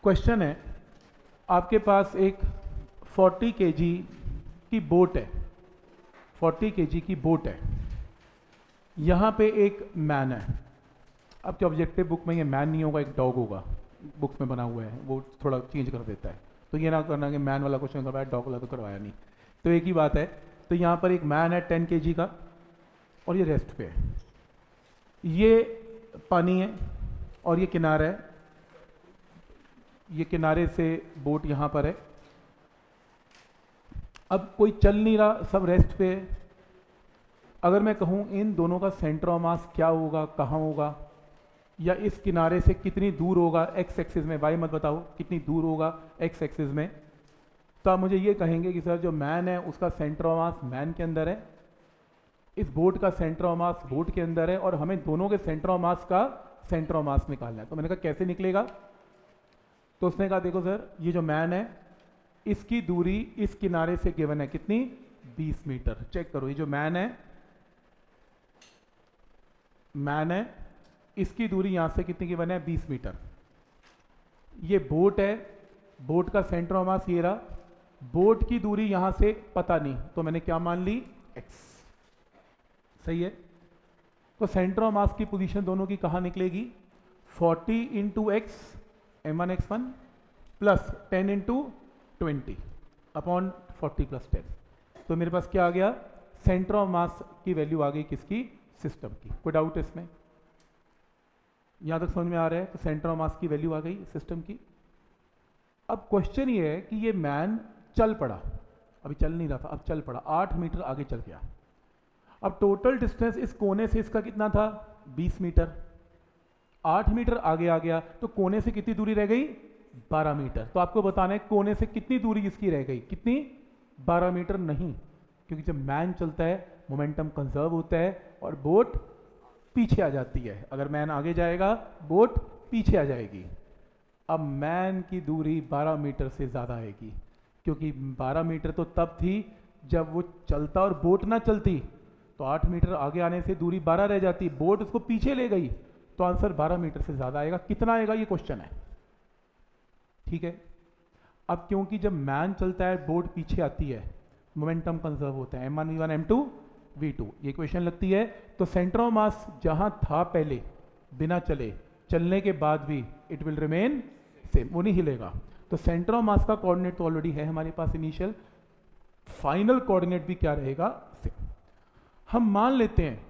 Question है, आपके पास एक 40 kg की बोट है, 40 kg की बोट है, यहाँ पे एक मैन है। अब क्या ऑब्जेक्टिव बुक में ये मैन नहीं होगा, एक डॉग होगा, बुक्स में बना हुआ है, वो थोड़ा चेंज कर देता है। तो ये ना करना कि मैन वाला क्वेश्चन करवाया, डॉग वाला तो करवाया नहीं। तो एक ही बात है। तो यहाँ पर एक मैन है 10 kg का और ये रेस्ट पे है। ये पानी है और ये किनारा है, ये किनारे से बोट यहाँ पर है। अब कोई चल नहीं रहा, सब रेस्ट पे है। अगर मैं कहूँ इन दोनों का सेंटर ऑफ मास क्या होगा, कहाँ होगा, या इस किनारे से कितनी दूर होगा एक्स एक्सिस में, वाई मत बताओ, कितनी दूर होगा एक्स एक्सिस में, तो आप मुझे ये कहेंगे कि सर जो मैन है उसका सेंटर ऑफ मास मैन के अंदर है, इस बोट का सेंटर ऑफ मास बोट के अंदर है, और हमें दोनों के सेंटर ऑफ मास का सेंटर ऑफ मास निकालना है। तो मैंने कहा कैसे निकलेगा? तो उसने कहा देखो सर, ये जो मैन है इसकी दूरी इस किनारे से गिवन है कितनी, 20 मीटर। चेक करो, ये जो मैन है इसकी दूरी यहां से कितनी गिवन है, 20 मीटर। ये बोट है, बोट का सेंटर ऑफ मास ये रहा, बोट की दूरी यहां से पता नहीं, तो मैंने क्या मान ली, x। सही है। तो सेंटर ऑफ मास की पोजीशन दोनों की कहां निकलेगी, 40 into X m1 x1 plus 10 into 20 upon 40 plus 10। तो मेरे पास क्या आ गया, सेंटर ऑफ मास की वैल्यू आ गई किसकी, सिस्टम की। कोई डाउट इसमें? यहां तक समझ में आ रहा है? तो सेंटर ऑफ मास की वैल्यू आ गई सिस्टम की। अब क्वेश्चन ये है कि ये मैन चल पड़ा, अभी चल नहीं रहा था, अब चल पड़ा, 8 मीटर आगे चल गया। अब टोटल डिस्टेंस इस कोने से इसका कितना था, 20 मीटर। 8 मीटर आगे आ गया तो कोने से कितनी दूरी रह गई, 12 मीटर। तो आपको बताना है कोने से कितनी दूरी इसकी रह गई, कितनी, 12 मीटर नहीं, क्योंकि जब मैन चलता है मोमेंटम कंजर्व होता है और बोट पीछे आ जाती है। अगर मैन आगे जाएगा बोट पीछे आ जाएगी। अब मैन की दूरी 12 मीटर से ज़्यादा आएगी, क्योंकि 12 मीटर तो तब थी जब वो चलता और बोट ना चलती, तो 8 मीटर आगे आने से दूरी 12 रह जाती, बोट उसको पीछे ले गई, तो आंसर 12 मीटर से ज़्यादा आएगा। कितना आएगा ये क्वेश्चन है, ठीक है। अब क्योंकि जब मैन चलता है बोट पीछे आती है, मोमेंटम कंजर्व होता है, m1 v1 m2 v2, ये क्वेश्चन लगती है। तो सेंटर ऑफ मास जहां था पहले बिना चले, चलने के बाद भी इट विल रिमेन सेम, वो नहीं हिलेगा। तो सेंटर ऑफ मास का कोऑर्डिनेट तो ऑलरेडी है हमारे पास इनिशियल, फाइनल कोऑर्डिनेट भी क्या रहेगा, सेम। हम मान लेते हैं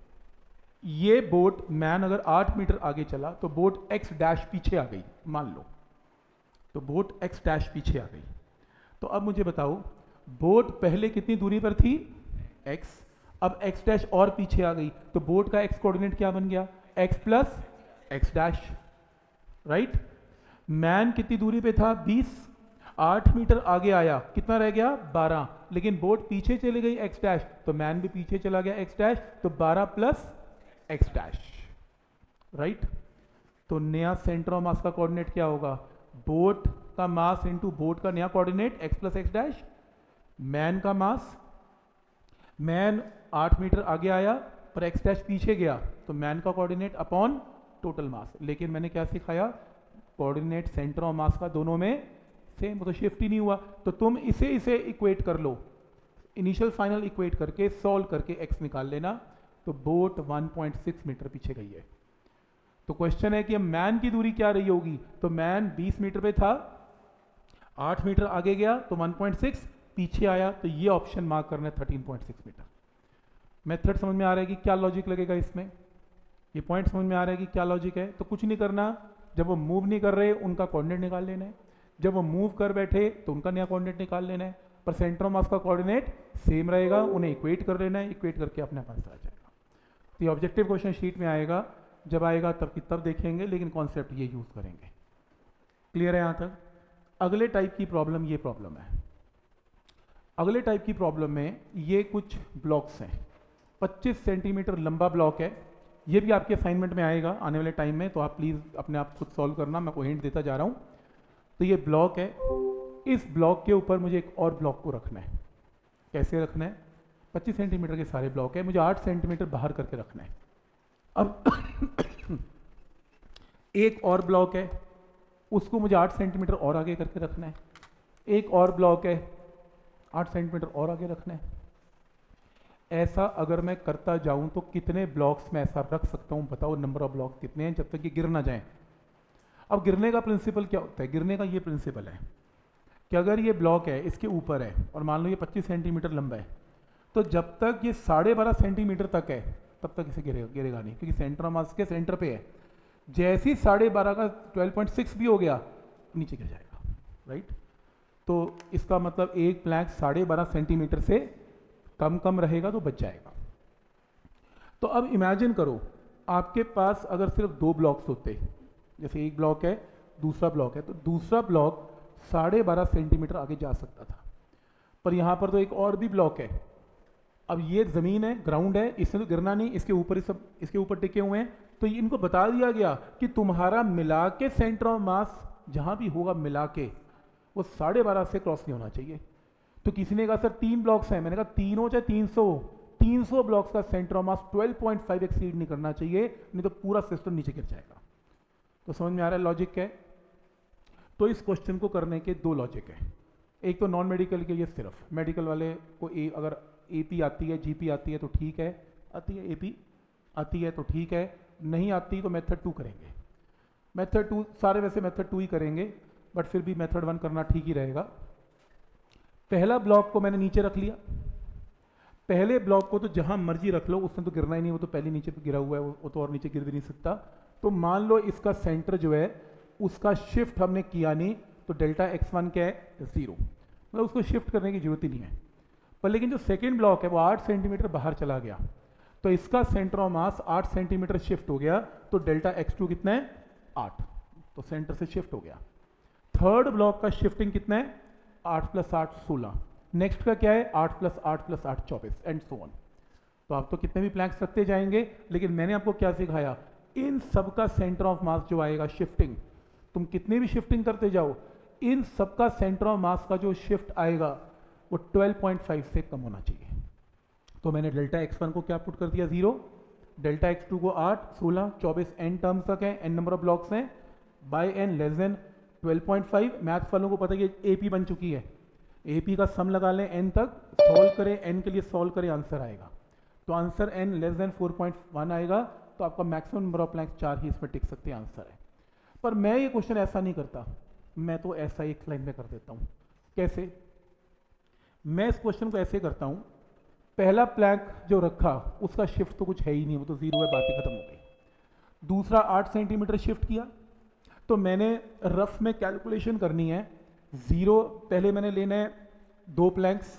ये बोट, मैन अगर 8 मीटर आगे चला तो बोट x डैश पीछे आ गई, मान लो, तो बोट x डैश पीछे आ गई। तो अब मुझे बताओ बोट पहले कितनी दूरी पर थी, x, अब x डैश और पीछे आ गई, तो बोट का x कोऑर्डिनेट क्या बन गया, x plus x dash, right. Man कितनी दूरी पे था, 20, 8 मीटर आगे आया, कितना रह गया, 12, लेकिन बोट पीछे चली गई x डैश, तो मैन भी पीछे चला गया x डैश, तो 12 प्लस x डैश, राइट। तो नया सेंटर ऑफ मास का कोऑर्डिनेट क्या होगा, बोट का मास इंटू बोट का नया coordinate x plus x dash, man का मास, मैन 8 मीटर आगे आया पर x डैश पीछे गया, तो मैन का कोऑर्डिनेट अपॉन टोटल मास। लेकिन मैंने क्या सिखाया, कोऑर्डिनेट सेंटर ऑफ मास का दोनों में सेम, तो शिफ्ट ही नहीं हुआ। तो तुम इसे इक्वेट कर लो, इनिशियल फाइनल इक्वेट करके सॉल्व करके x निकाल लेना। तो बोट 1.6 मीटर पीछे गई है। तो क्वेश्चन है कि अब मैन की दूरी क्या रही होगी, तो मैन 20 मीटर पे था, 8 मीटर आगे गया तो 1.6 पीछे आया, तो ये ऑप्शन मार्क करना है 13.6 मीटर। मेथड समझ में आ रहा है कि क्या लॉजिक लगेगा इसमें, ये पॉइंट समझ में आ रहा है कि क्या लॉजिक है। तो कुछ नहीं करना, जब वो मूव नहीं कर रहे उनका कोऑर्डिनेट निकाल लेना है, जब वो मूव कर बैठे तो उनका नया कोऑर्डिनेट निकाल लेना है, पर सेंटर ऑफ मास का कोऑर्डिनेट सेम रहेगा, उन्हें इक्वेट कर लेना है, इक्वेट करके अपने पास आ जाएगा। तो ये ऑब्जेक्टिव क्वेश्चन शीट में आएगा, जब आएगा तब देखेंगे, लेकिन कॉन्सेप्ट ये यूज करेंगे। क्लियर है यहाँ तक? अगले टाइप की प्रॉब्लम ये प्रॉब्लम है। अगले टाइप की प्रॉब्लम में ये कुछ ब्लॉक्स हैं, 25 सेंटीमीटर लंबा ब्लॉक है, ये भी आपके असाइनमेंट में आएगा आने वाले टाइम में, तो आप प्लीज़ अपने आप खुद सॉल्व करना, मैं कोई हिंट देता जा रहा हूँ। तो ये ब्लॉक है, इस ब्लॉक के ऊपर मुझे एक और ब्लॉक को रखना है। कैसे रखना है, 25 सेंटीमीटर के सारे ब्लॉक है, मुझे 8 सेंटीमीटर बाहर करके रखना है। अब एक और ब्लॉक है, उसको मुझे 8 सेंटीमीटर और आगे करके रखना है। एक और ब्लॉक है 8 सेंटीमीटर और आगे रखना है। ऐसा अगर मैं करता जाऊं तो कितने ब्लॉक्स में ऐसा रख सकता हूं, बताओ नंबर ऑफ ब्लॉक कितने हैं जब तक ये गिर ना जाए। अब गिरने का प्रिंसिपल क्या होता है? गिरने का ये प्रिंसिपल है कि अगर ये ब्लॉक है इसके ऊपर है और मान लो ये 25 सेंटीमीटर लंबा है, तो जब तक ये 12.5 सेंटीमीटर तक है तब तक इसे गिरेगा नहीं, क्योंकि सेंटर ऑफ मास के सेंटर पे है। जैसे ही 12.5 का 12.6 भी हो गया नीचे गिर जाएगा, राइट। तो इसका मतलब एक प्लैंक 12.5 सेंटीमीटर से कम रहेगा तो बच जाएगा। तो अब इमेजिन करो आपके पास अगर सिर्फ 2 ब्लॉक्स होते, जैसे एक ब्लॉक है दूसरा ब्लॉक है, तो दूसरा ब्लॉक 12.5 सेंटीमीटर आगे जा सकता था, पर यहां पर तो एक और भी ब्लॉक है। अब ये जमीन है, ग्राउंड है, इससे तो गिरना नहीं, इसके ऊपर ही सब इसके ऊपर टिके हुए हैं। तो इनको बता दिया गया कि तुम्हारा मिला के सेंटर ऑफ मास जहां भी होगा मिला के वो 12.5 से क्रॉस नहीं होना चाहिए। तो किसी ने कहा सर 3 ब्लॉक्स हैं, मैंने कहा 3 हो चाहे 300 ब्लॉक्स का सेंटर ऑफ मास 12.5 एक्सीड नहीं करना चाहिए, नहीं तो पूरा सिस्टम नीचे गिर जाएगा। तो समझ में आ रहा है लॉजिक क्या है? तो इस क्वेश्चन को करने के 2 लॉजिक है। एक तो नॉन मेडिकल के लिए सिर्फ, मेडिकल वाले को अगर एपी आती है जीपी आती है तो ठीक है, आती है एपी आती है तो ठीक है, नहीं आती तो मेथड 2 करेंगे। मेथड 2 सारे वैसे मेथड 2 ही करेंगे, बट फिर भी मेथड 1 करना ठीक ही रहेगा। पहला ब्लॉक को मैंने नीचे रख लिया। पहले ब्लॉक को तो जहां मर्जी रख लो, उसने तो गिरना ही नहीं, वो तो पहले नीचे पे गिरा हुआ है, वो तो और नीचे गिर भी नहीं सकता। तो मान लो इसका सेंटर जो है उसका शिफ्ट हमने किया नहीं, तो डेल्टा x1 क्या है? 0, मतलब उसको शिफ्ट करने की जरूरत ही नहीं है। पर लेकिन जो सेकेंड ब्लॉक है वो 8 सेंटीमीटर बाहर चला गया, तो इसका centre of mass 8 centimetre shift हो गया, तो डेल्टा x2 कितना है? 8, तो सेंटर से शिफ्ट हो गया। थर्ड ब्लॉक का शिफ्टिंग कितना है? 8 + 8 16। नेक्स्ट का क्या है? 8 + 8 + 8 24 एंड सो ऑन। तो आप तो कितने भी प्लैंक्स रखते जाएंगे, लेकिन मैंने आपको क्या सिखाया? इन सब का सेंटर ऑफ मास जो आएगा शिफ्टिंग, तुम कितनी भी शिफ्टिंग करते जाओ, इन सब का सेंटर ऑफ मास का जो शिफ्ट आएगा वो 12.5 से कम होना चाहिए। तो मैंने डेल्टा x1 को क्या पुट कर दिया? 0, डेल्टा x2 को 8 16 24 n टर्म्स तक है, n नंबर ऑफ ब्लॉक्स हैं, by n less than 12.5। Maths वालों को पता है कि एपी बन चुकी है, एपी का सम लगा लें n तक, सॉल्व करें, n के लिए सॉल्व करें, आंसर आएगा। तो आंसर n लेस देन 4.1 आएगा, तो आपका मैक्सिमम नंबर ऑफ प्लैंक्स 4 ही इसमें टिक सकते हैं, आंसर है। पर मैं ये क्वेश्चन ऐसा नहीं करता, मैं तो ऐसा एक लाइन में कर देता हूं। कैसे? मैं इस क्वेश्चन को ऐसे करता हूं, पहला प्लैंक जो रखा उसका शिफ्ट तो कुछ है ही नहीं, वो तो 0 है, बातें खत्म हो गई। दूसरा 8 सेंटीमीटर शिफ्ट किया, तो मैंने रफ में कैलकुलेशन करनी है। 0 पहले मैंने लेना है 2 प्लैंक्स।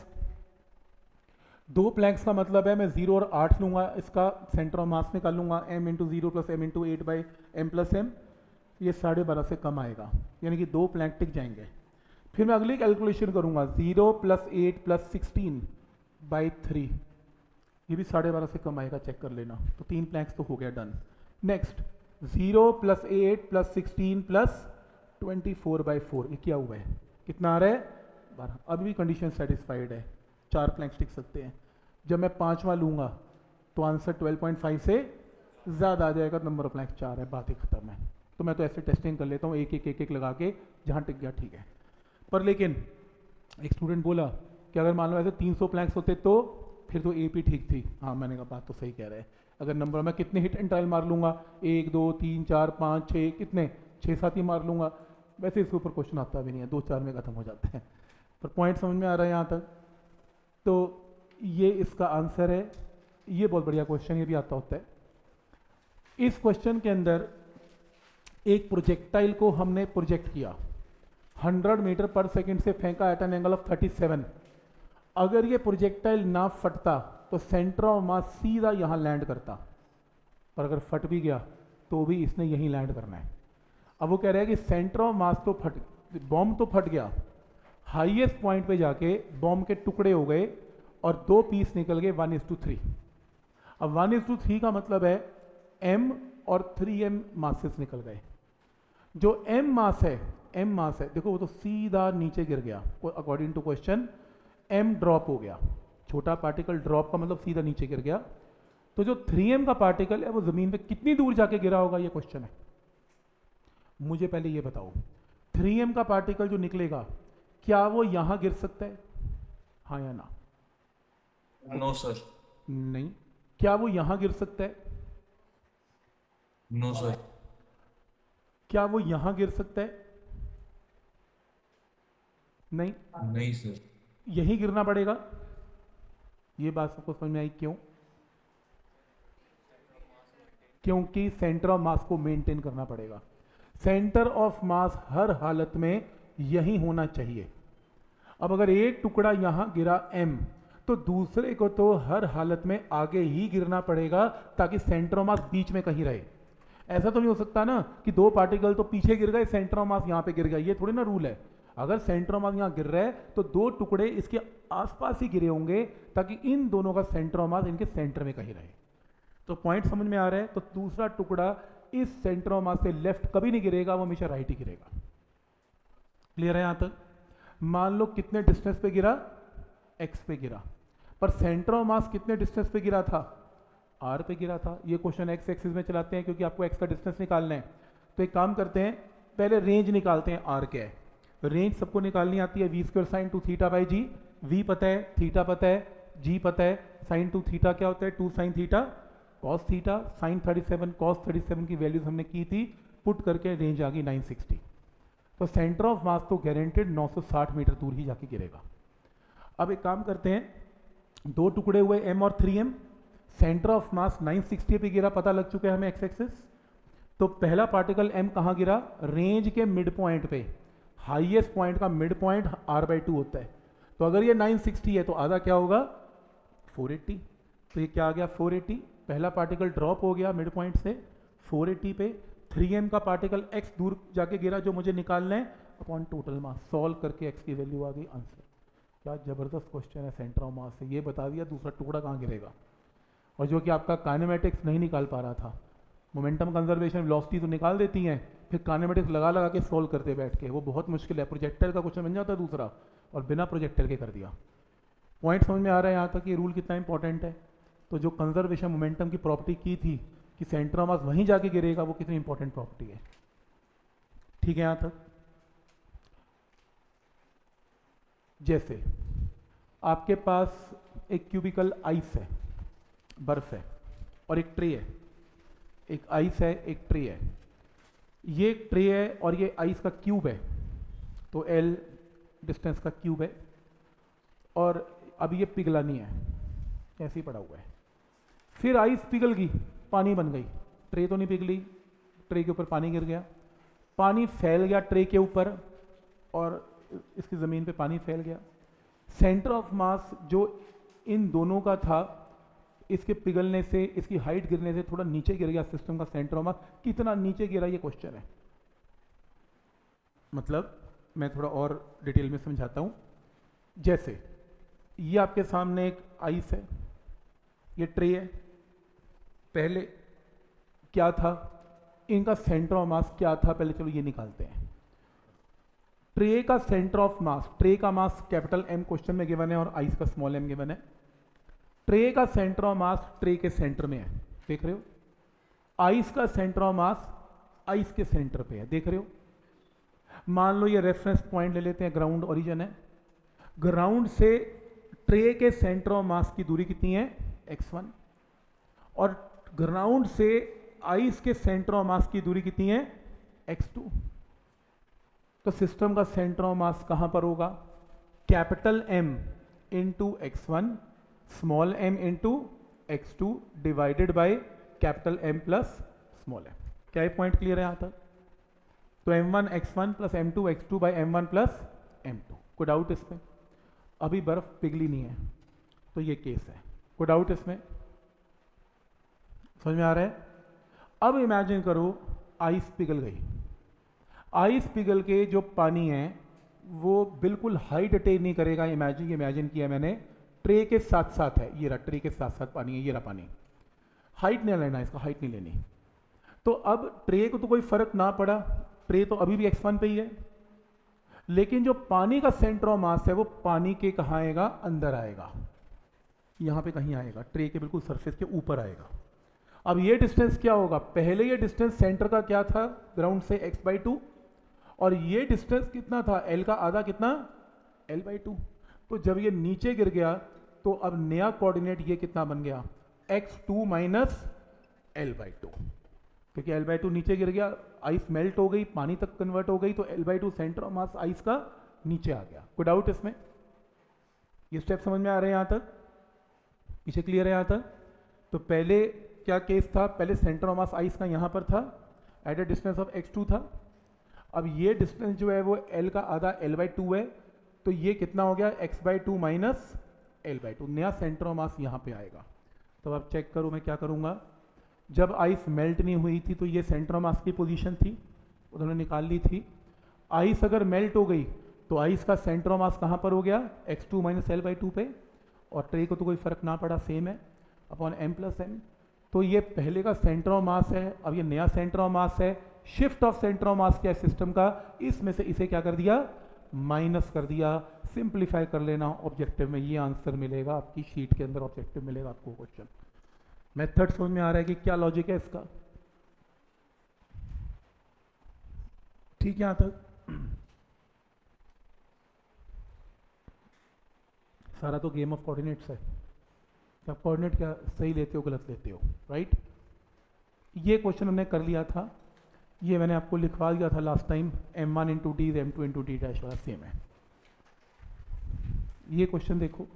2 प्लैंक्स का मतलब है मैं 0 और 8 लूंगा, इसका सेंटर ऑफ मास निकालूंगा, m × 0 + m × 8/m + m, ये 12.5 से कम आएगा, यानी कि 2 प्लैंक टिक जाएंगे। फिर मैं अगली कैलकुलेशन करूंगा, 0 + 8 + 16/3, ये भी 12.5 से कम आएगा, चेक कर लेना। तो 3 प्लैंक्स तो हो गया, डन। नेक्स्ट 0 + 8 + 16 + 24/4, ये क्या हुआ है? कितना आ रहा है? 12। अभी भी कंडीशन सेटिस्फाइड है, 4 प्लैंक्स टिक सकते हैं। जब मैं 5वां लूंगा तो आंसर 12.5 से ज़्यादा आ जाएगा, नंबर ऑफ प्लैंक्स 4 है, बात ही खत्म है। तो मैं तो ऐसे टेस्टिंग कर लेता हूँ, एक लगा के, जहाँ टिक गया ठीक है। पर लेकिन एक स्टूडेंट बोला कि अगर मान लो ऐसे 300 प्लैंक्स होते तो फिर तो एपी ठीक थी। हाँ, मैंने कहा बात तो सही कह रहे हैं। अगर नंबर मैं कितने हिट एंड ट्रायल मार लूंगा, 1 2 3 4 5 6, कितने 6 7 ही मार लूंगा। वैसे इसके ऊपर क्वेश्चन आता भी नहीं है, 2 4 में खत्म हो जाता है। पर पॉइंट समझ में आ रहा है यहाँ तक? तो ये इसका आंसर है। ये बहुत बढ़िया क्वेश्चन, ये भी आता होता है। इस क्वेश्चन के अंदर एक प्रोजेक्टाइल को हमने प्रोजेक्ट किया, 100 मीटर पर सेकंड से फेंका एट एन एंगल ऑफ 37। अगर ये प्रोजेक्टाइल ना फटता तो सेंटर ऑफ मास सीधा यहां लैंड करता, पर अगर फट भी गया तो भी इसने यहीं लैंड करना है। अब वो कह रहा है कि सेंटर ऑफ मास तो बॉम्ब तो फट गया, हाईएस्ट पॉइंट पे जाके बॉम्ब के टुकड़े हो गए और 2 पीस निकल गए 1:3। अब 1:3 का मतलब है m और 3m मासेस निकल गए। जो m मास है, देखो वो तो सीधा नीचे गिर गया, according to question m drop हो गया। छोटा पार्टिकल ड्रॉप का मतलब सीधा नीचे गिर गया। तो जो 3m का पार्टिकल है वो जमीन पे कितनी दूर जाके गिरा होगा, ये क्वेश्चन है। मुझे पहले ये बताओ, 3m का पार्टिकल जो निकलेगा क्या वो यहां गिर सकता है? हाँ या ना? No sir. नहीं। क्या वो यहां गिर सकता है? No sir. क्या वो यहां गिर सकता है? नहीं। नहीं सर। यहीं गिरना पड़ेगा। ये बात सबको समझ में आई? क्यों? क्योंकि सेंटर ऑफ मास को मेंटेन करना पड़ेगा। सेंटर ऑफ मास हर हालत में यही होना चाहिए। अब अगर एक टुकड़ा यहां गिरा m, तो दूसरे को तो हर हालत में आगे ही गिरना पड़ेगा ताकि सेंटर ऑफ मास बीच में कहीं रहे। ऐसा तो नहीं हो सकता ना कि दो पार्टिकल तो पीछे गिर गए, सेंटर ऑफ मास यहां पे गिर गया। ये थोड़ी ना रूल है। अगर सेंटर ऑफ मास यहां गिर रहा है तो दो टुकड़े इसके आसपास ही गिरे होंगे ताकि इन दोनों का सेंटर ऑफ मास इनके सेंटर में कहीं रहे। तो पॉइंट समझ में आ रहा है? तो दूसरा टुकड़ा इस सेंटर ऑफ मास से लेफ्ट कभी नहीं गिरेगा, वो हमेशा राइट ही गिरेगा। क्लियर है यहां तक? मान लो कितने डिस्टेंस पे गिरा? x पे गिरा, पर सेंटर ऑफ मास कितने डिस्टेंस पे गिरा था? r पे गिरा था। ये क्वेश्चन x एक्सिस में चलाते हैं क्योंकि आपको x का डिस्टेंस निकालना है। तो एक काम करते हैं, पहले रेंज निकालते हैं। r क्या है? रेंज सबको निकालनी आती है, v² sin 2 theta by G. v पता है, थीटा पता है, g पता है। sin 2 थीटा क्या होता है? 2 sin theta cos theta. sin 37 cos 37 की वैल्यूज हमने की थी, पुट करके रेंज आ गई 960। तो सेंटर ऑफ मास तो गारंटेड 960 मीटर दूर ही जाके गिरेगा। अब एक काम करते हैं, दो टुकड़े हुए m और 3m, सेंटर ऑफ मास 960 पे गिरा, पता लग चुका है हमें x एक्सिस। तो पहला पार्टिकल m कहाँ गिरा? रेंज के मिड पॉइंट पे। हाईएस्ट पॉइंट का मिड पॉइंट r/2 होता है। तो अगर ये 960 है तो आधा क्या होगा? 480। तो ये क्या आ गया? 480। पहला पार्टिकल ड्रॉप हो गया मिड पॉइंट से 480 पे। 3m का पार्टिकल x दूर जाके गिरा जो मुझे निकालना है, अपॉन टोटल मास। सॉल्व करके x की वैल्यू आ गई, आंसर। क्या जबरदस्त क्वेश्चन है सेंटर ऑफ मास से। ये बता दिया दूसरा टुकड़ा कहाँ गिरेगा। और जो कि आपका काइनेमेटिक्स नहीं निकाल पा रहा था, मोमेंटम कंजर्वेशन वेलोसिटी तो निकाल देती हैं, फिर काइनेमेटिक्स लगा लगा के सोल्व करते बैठ के, वो बहुत मुश्किल है। प्रोजेक्टाइल का क्वेश्चन बन जाता है दूसरा, और बिना प्रोजेक्टाइल के कर दिया। पॉइंट समझ में आ रहा है यहाँ तक? ये रूल कितना इंपॉर्टेंट है। तो जो कंजर्वेशन मोमेंटम की प्रॉपर्टी की थी कि सेंटर ऑफ मास वहीं जाके गिरेगा, वो कितनी इंपॉर्टेंट प्रॉपर्टी है। ठीक है यहाँ तक? जैसे आपके पास एक क्यूबिकल आइस है, बर्फ है, और एक ट्रे है। एक आइस है, एक ट्रे है। ये एक ट्रे है और ये आइस का क्यूब है, तो L डिस्टेंस का क्यूब है। और अब ये पिघला नहीं है, ऐसे ही पड़ा हुआ है। फिर आइस पिघल गई, पानी बन गई। ट्रे तो नहीं पिघली, ट्रे के ऊपर पानी गिर गया, पानी फैल गया ट्रे के ऊपर, और इसकी ज़मीन पे पानी फैल गया। सेंटर ऑफ मास जो इन दोनों का था, इसके पिघलने से, इसकी हाइट गिरने से थोड़ा नीचे गिर गया सिस्टम का सेंटर ऑफ मास। कितना नीचे गिरा ये क्वेश्चन है। मतलब मैं थोड़ा और डिटेल में समझाता हूं। जैसे ये आपके सामने एक आइस है, ये ट्रे है। पहले क्या था? इनका सेंटर ऑफ मास क्या था? पहले चलो ये निकालते हैं। ट्रे का सेंटर ऑफ मास, ट्रे का मास कैपिटल M क्वेश्चन में गिवन है और आइस का स्मॉल m गिवन है। ट्रे का सेंटर ऑफ मास ट्रे के सेंटर में है, देख रहे हो। आइस का सेंटर ऑफ मास आइस के सेंटर पे है, देख रहे हो। मान लो ये रेफरेंस पॉइंट ले लेते हैं, ग्राउंड ओरिजिन है। ग्राउंड से ट्रे के सेंटर ऑफ मास की दूरी कितनी है? x1। और ग्राउंड से आइस के सेंटर ऑफ मास की दूरी कितनी है? x2। तो सिस्टम का सेंटर ऑफ मास कहां पर होगा? Capital M into x1, small m into x2 divided by capital M plus small m। क्या ये पॉइंट क्लियर है यहां तक? तो m1 x1 plus m2 x2 bye m1 plus m2। कोई डाउट इसमें? अभी बर्फ पिघली नहीं है, तो ये केस है। कोई डाउट इसमें? समझ में आ रहा है? अब इमेजिन करो आइस पिघल गई। आइस पिघल के जो पानी है वो बिल्कुल हाइट अटेन नहीं करेगा। इमेजिन किया मैंने, ट्रे के साथ साथ है, ये रहा ट्रे के साथ साथ पानी है, ये रहा पानी। हाइट नहीं लेना इसका, हाइट नहीं लेनी। तो अब ट्रे को तो कोई फर्क ना पड़ा, ट्रे तो अभी भी x1 पे ही है। लेकिन जो पानी का सेंटर ऑफ मास है वो पानी के कहाँ आएगा? अंदर आएगा, यहां पे कहीं आएगा, ट्रे के बिल्कुल सरफेस के ऊपर आएगा। अब ये डिस्टेंस क्या होगा? पहले ये डिस्टेंस सेंटर का क्या था? ग्राउंड से x/2, और ये डिस्टेंस कितना था, एल का आधा कितना, l/2। तो जब ये नीचे गिर गया तो अब नया कोऑर्डिनेट ये कितना बन गया, x2 माइनस l/2, क्योंकि l/2 नीचे गिर गया, आइस मेल्ट हो गई, पानी तक कन्वर्ट हो गई, तो l/2 centre of mass ice का नीचे आ गया। कोई डाउट इसमें? ये स्टेप समझ में आ रहे हैं यहाँ तक? पीछे क्लियर है यहाँ तक? तो पहले क्या केस था, पहले सेंटर ऑफ मास आइस का यहाँ पर था, at a distance of x2 था। अब ये डिस्टेंस जो है वो l का आधा l/2 है, तो ये कितना हो गया, x/2 माइनस l/2, नया सेंटर ऑफ मास यहाँ पे आएगा। तो अब चेक करो मैं क्या करूँगा, जब आइस मेल्ट नहीं हुई थी तो ये सेंटर ऑफ मास की पोजीशन थी, उन्होंने निकाल ली थी। आइस अगर मेल्ट हो गई तो आइस का सेंटर ऑफ मास कहाँ पर हो गया, x2 माइनस l/2 पे, और ट्रे को तो कोई फर्क ना पड़ा, सेम है, अपॉन m+m। तो ये पहले का सेंटर ऑफ मास है, अब ये नया सेंटर ऑफ मास है, shift of centre of mass क्या है सिस्टम का, इसमें से इसे क्या कर दिया, माइनस कर दिया। सिंप्लीफाई कर लेना, ऑब्जेक्टिव में ये आंसर मिलेगा, आपकी शीट के अंदर ऑब्जेक्टिव मिलेगा आपको क्वेश्चन। मेथड समझ में आ रहा है कि क्या लॉजिक है इसका? ठीक है यहाँ तक? सारा तो गेम ऑफ कोऑर्डिनेट्स है, आप कोऑर्डिनेट क्या सही लेते हो गलत लेते हो, राइट? ये क्वेश्चन हमने कर लिया था, ये मैंने आपको लिखवा दिया था last time, m1 into D m2 into D dash वाला सेम है। ये क्वेश्चन देखो,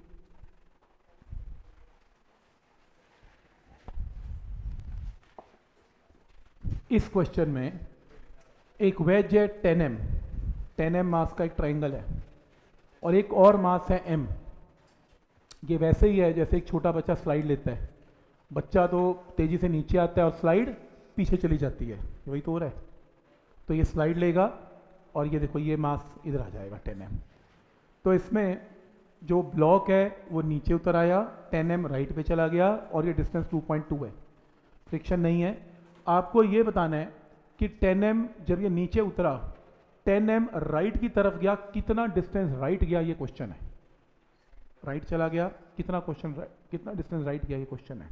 इस क्वेश्चन में एक वेज है 10m मास का एक ट्राइंगल है, और एक और मास है m। ये वैसे ही है जैसे एक छोटा बच्चा स्लाइड लेता है, बच्चा तो तेजी से नीचे आता है और स्लाइड पीछे चली जाती है, वही तो हो रहा है। तो ये स्लाइड लेगा और ये देखो ये मास इधर आ जाएगा 10m। तो इसमें जो ब्लॉक है वो नीचे उतर आया, 10m राइट पे चला गया, और ये डिस्टेंस 2.2 है, फ्रिक्शन नहीं है। आपको ये बताना है कि 10m जब ये नीचे उतरा, 10m राइट की तरफ गया, कितना डिस्टेंस राइट गया, ये क्वेश्चन है। राइट चला गया, कितना कितना डिस्टेंस राइट गया, ये क्वेश्चन है।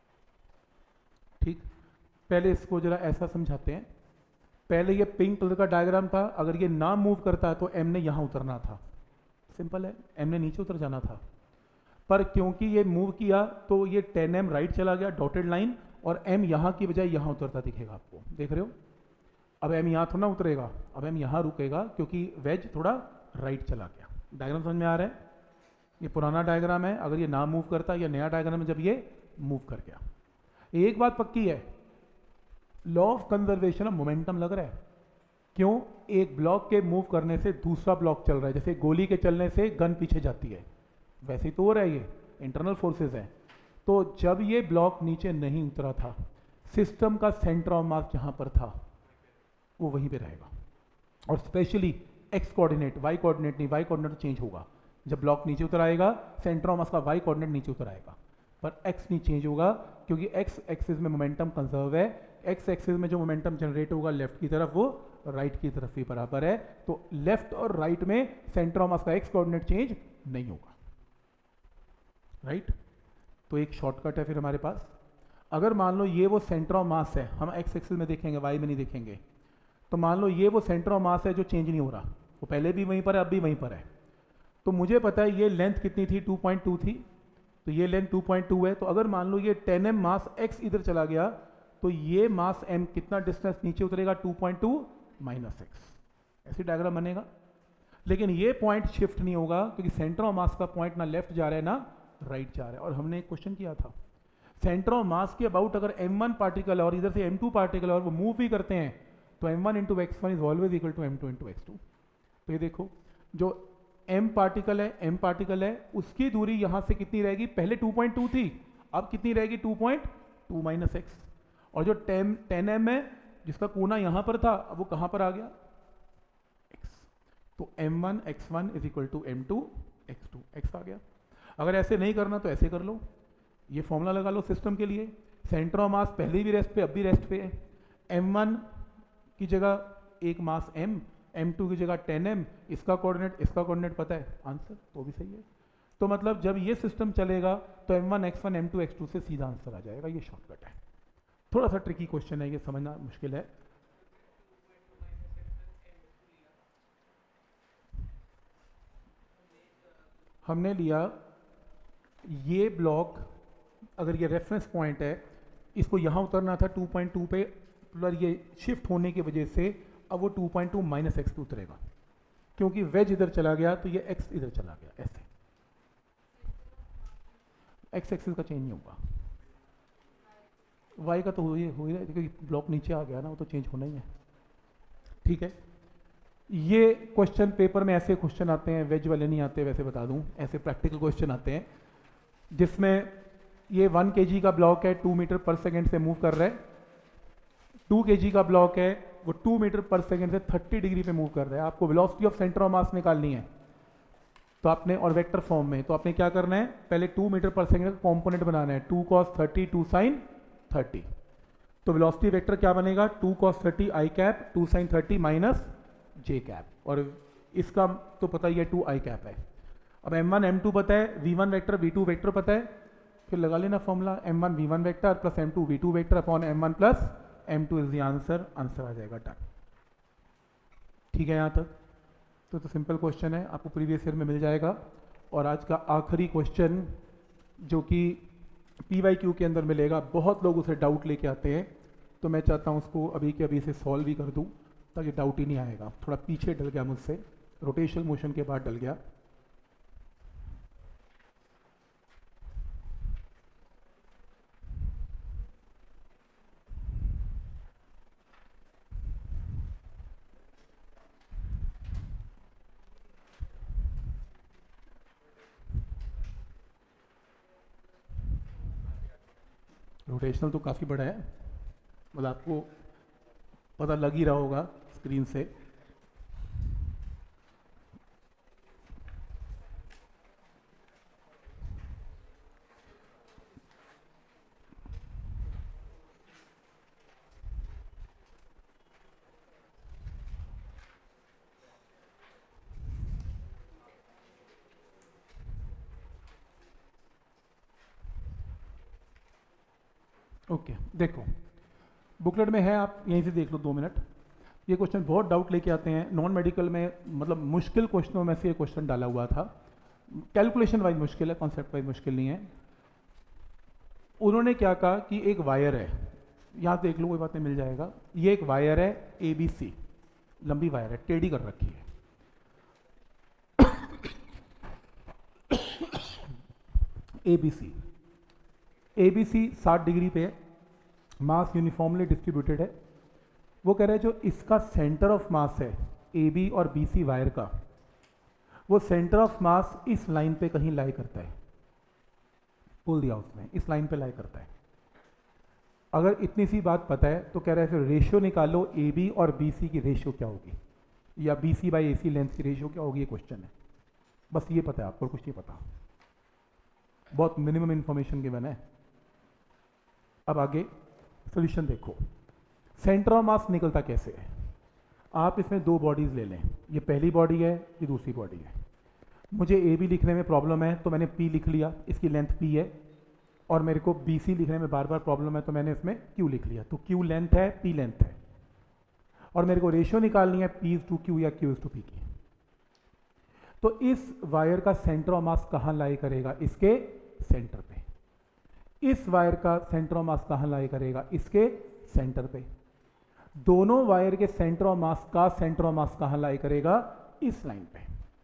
ठीक, पहले इसको जरा ऐसा समझाते हैं। पहले ये पिंक कलर का डायग्राम था, अगर ये ना मूव करता तो m ने यहाँ उतरना था, सिंपल है, m ने नीचे उतर जाना था। पर क्योंकि ये मूव किया तो ये 10m राइट चला गया, डॉटेड लाइन, और m यहाँ की बजाय यहाँ उतरता दिखेगा आपको, देख रहे हो? अब m यहाँ थोड़ा उतरेगा, अब m यहाँ रुकेगा क्योंकि वेज थोड़ा राइट चला गया। डायग्राम समझ में आ रहा है? ये पुराना डायग्राम है, अगर ये ना मूव करता, या नया डायग्राम है जब ये मूव कर गया। एक बात पक्की है, law of conservation of momentum लग रहा है। क्यों? एक ब्लॉक के मूव करने से दूसरा ब्लॉक चल रहा है, जैसे गोली के चलने से गन पीछे जाती है, वैसे ही तो हो रहा है, ये इंटरनल फोर्सेस हैं। तो जब ये ब्लॉक नीचे नहीं उतरा था, सिस्टम का सेंटर ऑफ मास जहां पर था वो वहीं पे रहेगा, और specially X coordinate, Y coordinate नहीं, वाई कोऑर्डिनेट चेंज होगा। जब ब्लॉक नीचे उतर आएगा, सेंटर ऑफ मास का वाई कोऑर्डिनेट नीचे उतर आएगा, पर एक्स नहीं चेंज होगा, क्योंकि एक्स एक्सिस में मोमेंटम कंजर्व है। एक्स एक्सिस में जो मोमेंटम जनरेट होगा लेफ्ट की तरफ, वो राइट की तरफ ही बराबर है। तो लेफ्ट और राइट में सेंटर ऑफ मास का एक्स कोऑर्डिनेट चेंज नहीं होगा, राइट? तो एक शॉर्टकट है फिर हमारे पास। अगर मान लो ये वो सेंटर ऑफ मास है, हम एक्स एक्सिस में देखेंगे, वाई में नहीं देखेंगे, तो मान लो ये वो सेंटर ऑफ मास है जो चेंज नहीं हो रहा, वो पहले भी वहीं पर है, अब भी वहीं पर है। तो मुझे पता है ये लेंथ कितनी थी, 2.2 थी, तो ये लेंथ 2.2 है। तो अगर मान लो ये 10m मास x इधर चला गया, तो ये मास m कितना डिस्टेंस नीचे उतरेगा, 2.2 माइनस x, ऐसी डायग्राम बनेगा। लेकिन ये पॉइंट शिफ्ट नहीं होगा, क्योंकि सेंटर ऑफ मास का पॉइंट ना लेफ्ट जा रहा है ना राइट जा रहा है। और हमने एक क्वेश्चन किया था, सेंटर ऑफ मास के अबाउट अगर m1 पार्टिकल और इधर से m2 पार्टिकल और वो मूव भी करते हैं, तो m1 into x1 is always equal to m2 into x2। तो ये देखो, जो m पार्टिकल है, उसकी दूरी यहां से कितनी रहेगी, पहले 2.2 थी, अब कितनी रहेगी, 2.2 माइनस x। और जो 10m है जिसका कोना यहां पर था, अब वो कहां पर आ गया, x। तो m1 x1 is equal to m2 x2, x आ गया। अगर ऐसे नहीं करना तो ऐसे कर लो, ये फॉर्मूला लगा लो सिस्टम के लिए। सेंटर ऑफ मास पहले भी रेस्ट पे, अब भी रेस्ट पे है। m1 की जगह एक मास m, m2 की जगह 10m, इसका कोऑर्डिनेट पता है, आंसर तो भी सही है। तो मतलब जब ये सिस्टम चलेगा तो m1 x1 m2 x2 से सीधा आंसर आ जाएगा। ये शॉर्टकट है, थोड़ा सा ट्रिकी क्वेश्चन है, ये समझना मुश्किल है। हमने लिया ये ब्लॉक, अगर ये रेफरेंस पॉइंट है, इसको यहाँ उतरना था 2.2 पे, पर ये शिफ्ट होने की वजह से अब वो 2.2 माइनस एक्स पे उतरेगा, क्योंकि वेज इधर चला गया तो ये एक्स इधर चला गया, ऐसे एक्स एक्सिस का चेंज नहीं होगा, वाई का तो हो ही रहा है क्योंकि ब्लॉक नीचे आ गया ना, वो तो चेंज होना ही है। ठीक है, ये क्वेश्चन पेपर में ऐसे क्वेश्चन आते हैं, वेज वाले नहीं आते, वैसे बता दूं, ऐसे प्रैक्टिकल क्वेश्चन आते हैं जिसमें ये 1 kg का ब्लॉक है, 2 मीटर पर सेकेंड से मूव कर रहा है, 2 kg का ब्लॉक है, वो 2 मीटर पर सेकेंड से 30 डिग्री पे मूव कर रहा है। आपको velocity of centre of mass निकालनी है, तो आपने, और वेक्टर फॉर्म में, तो आपने क्या करना है, पहले 2 मीटर पर सेकेंड का कॉम्पोनेंट बनाना है, 2 cos 30 2 sin 30, तो वेलोसिटी वेक्टर क्या बनेगा, 2 cos 30 i cap 2 sin 30 minus j cap, और इसका तो पता ही है 2 i कैप है। अब m1 m2 पता है, v1 वेक्टर v2 वेक्टर पता है, फिर लगा लेना formula, m1 v1 vector plus m2 v2 vector upon m1 plus m2 is the answer, answer आ जाएगा डन। ठीक है यहाँ तक, तो सिंपल क्वेश्चन है, आपको प्रीवियस ईयर में मिल जाएगा। और आज का आखिरी क्वेश्चन जो कि PYQ के अंदर मिलेगा, बहुत लोग उसे डाउट लेके आते हैं, तो मैं चाहता हूँ उसको अभी के अभी से सॉल्व ही कर दूँ ताकि डाउट ही नहीं आएगा। थोड़ा पीछे डल गया मुझसे, रोटेशनल मोशन के बाद डल गया। रोटेशनल तो काफ़ी बड़ा है, मतलब आपको पता लग ही रहा होगा स्क्रीन से। ओके देखो, बुकलेट में है, आप यहीं से देख लो 2 मिनट। ये क्वेश्चन बहुत डाउट लेके आते हैं नॉन मेडिकल में, मतलब मुश्किल क्वेश्चनों में से ये क्वेश्चन डाला हुआ था। कैलकुलेशन वाइज मुश्किल है, कॉन्सेप्ट वाइज मुश्किल नहीं है। उन्होंने क्या कहा कि एक वायर है, यहाँ देख लो, कोई बात नहीं, मिल जाएगा। ये एक वायर है ABC, लंबी वायर है, टेढ़ी कर रखी है। ABC 60 डिग्री पे है, मास यूनिफॉर्मली डिस्ट्रीब्यूटेड है। वो कह रहे हैं जो इसका सेंटर ऑफ मास है AB और BC वायर का, वो सेंटर ऑफ मास इस लाइन पे कहीं लाई करता है, बोल दिया उसने, इस लाइन पे लाई करता है। अगर इतनी सी बात पता है तो कह रहा है फिर रेशियो निकालो, AB और BC की रेशियो क्या होगी, या BC बाई AC लेंथ की रेशियो क्या होगी, ये क्वेश्चन है। बस ये पता है आपको, कुछ नहीं पता, बहुत मिनिमम इंफॉर्मेशन गिवन है। अब आगे सोल्यूशन देखो। सेंटर ऑफ मास निकलता कैसे है, आप इसमें 2 बॉडीज ले लें, ये पहली बॉडी है, ये दूसरी बॉडी है। मुझे AB लिखने में प्रॉब्लम है तो मैंने P लिख लिया, इसकी लेंथ P है, और मेरे को BC लिखने में बार बार प्रॉब्लम है तो मैंने इसमें Q लिख लिया, तो Q लेंथ है, P लेंथ है, और मेरे को रेशियो निकालनी है P/Q या Q/P की। तो इस वायर का सेंटर ऑफ मास कहाँ लाई करेगा, इसके सेंटर पे। इस वायर का सेंटर ऑफ मास कहाँ लाई करेगा, इसके सेंटर पे। दोनों वायर के सेंटर ऑफ मास का सेंटर ऑफ मास कहाँ लाई करेगा, इस लाइन पे।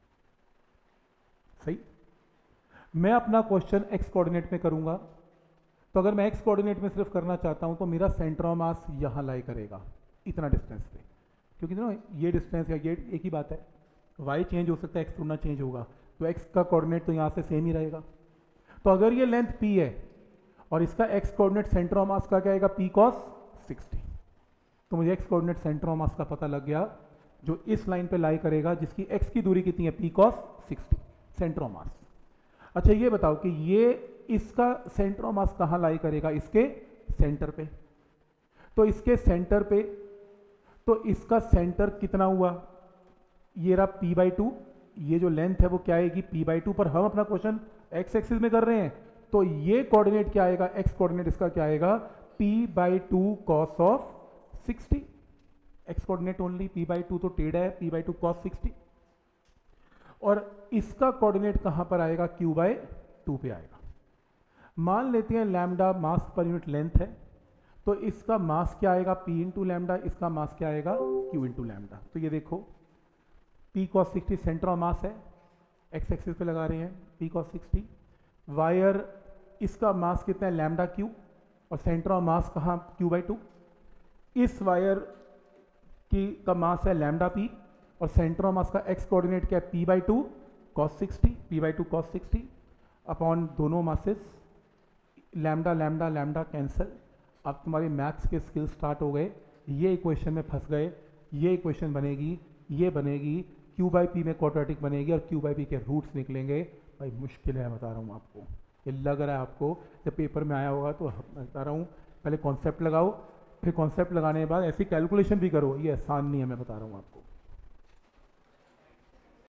सही। मैं अपना क्वेश्चन एक्स कोऑर्डिनेट में करूंगा, तो अगर मैं एक्स कोऑर्डिनेट में सिर्फ करना चाहता हूं तो मेरा सेंटर ऑफ मास यहां लाई करेगा, इतना डिस्टेंस पे, क्योंकि ना ये डिस्टेंस या ये एक ही बात है, वाई चेंज हो सकता है, एक्स थोड़ा चेंज होगा, तो एक्स का कोऑर्डिनेट तो यहां से सेम ही रहेगा। तो अगर ये लेंथ P है और इसका X coordinate centre of mass का क्या आएगा, P cos 60, तो मुझे X coordinate centre of mass का पता लग गया, जो इस लाइन पे लाई करेगा, जिसकी एक्स की दूरी कितनी है, P cos 60, centre of mass. अच्छा ये बताओ कि ये इसका सेंटर ऑफ मास कहाँ लाई करेगा, इसके सेंटर पे। तो इसके सेंटर पे, तो इसका सेंटर कितना हुआ, ये रहा P/2, ये जो लेंथ है वो क्या आएगी, P/2, पर हम अपना क्वेश्चन एक्स एक्सिस में कर रहे हैं, तो ये कोऑर्डिनेट क्या आएगा, एक्स कोऑर्डिनेट इसका क्या आएगा, P/2 cos of 60, X coordinate only, P/2 तो टेढ़ा है, P/2 cos 60। और इसका कोऑर्डिनेट कहाँ पर आएगा, q/2 पे आएगा। मान लेते हैं लैम्डा मास पर यूनिट लेंथ है, तो इसका मास क्या आएगा, p इंटू लैम्डा, इसका मास क्या आएगा, q इंटू लैम्डा। तो ये देखो p cos 60 centre of mass है, x एक्सिस पे लगा रहे हैं p cos 60। वायर इसका मास कितना है, लैम्डा q, और सेंटर ऑफ मास कहाँ, q/2। इस वायर की का मास है लैम्डा p, और सेंटर ऑफ मास का x कोऑर्डिनेट क्या है, p/2 cos 60, p/2 cos 60 upon दोनों masses, lambda lambda lambda cancel. अब तुम्हारे मैथ्स के स्किल स्टार्ट हो गए, ये इक्वेशन में फंस गए, ये इक्वेशन बनेगी, ये बनेगी, q/p में क्वाड्रेटिक बनेगी और q/p के रूट्स निकलेंगे। भाई मुश्किल है, बता रहा हूँ आपको, ये लग रहा है आपको जब पेपर में आया होगा तो बता रहा हूँ, पहले कॉन्सेप्ट लगाओ, फिर कॉन्सेप्ट लगाने के बाद ऐसी कैलकुलेशन भी करो, ये आसान नहीं है, मैं बता रहा हूँ आपको।